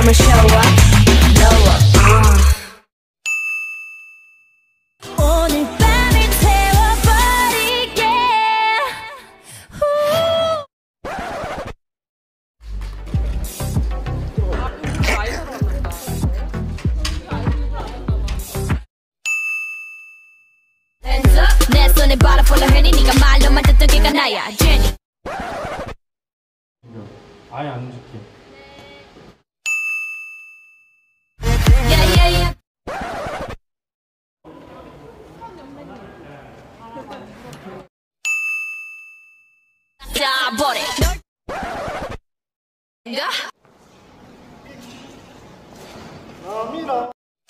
I'ma show up, blow up. 오늘 밤을 태워버리게. 내 손에 바라볼라 해니 네가 말로만 듣던 걔가 나야 제니. 아예 안 움직여. 자, 버려. 미라.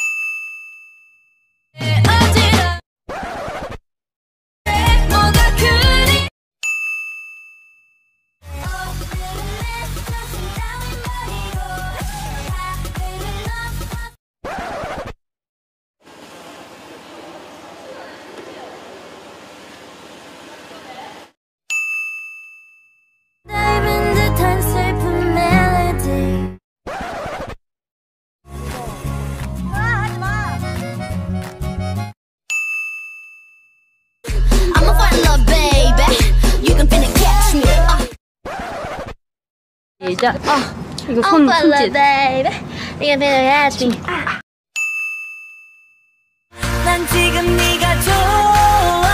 시작. 이거 손 손짓. 이거 배워야지. 난 지금 네가 좋아.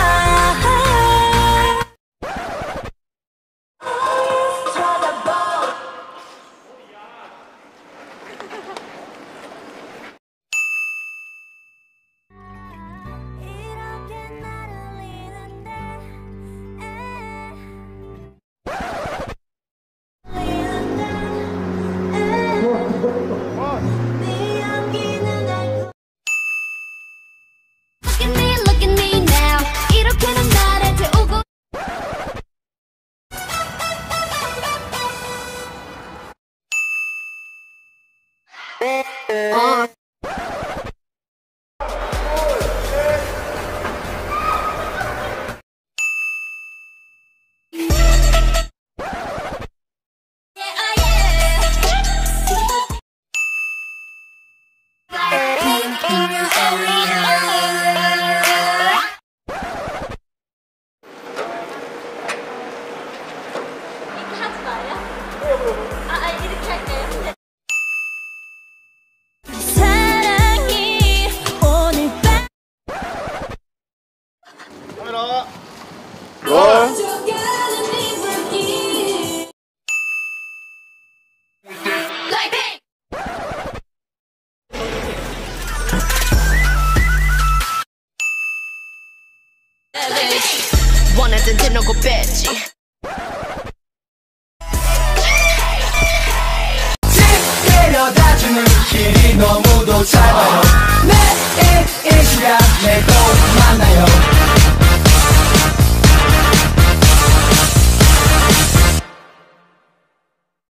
원하던 대놓고 뺐지. 데려다주는 길이 너무도 짧아요.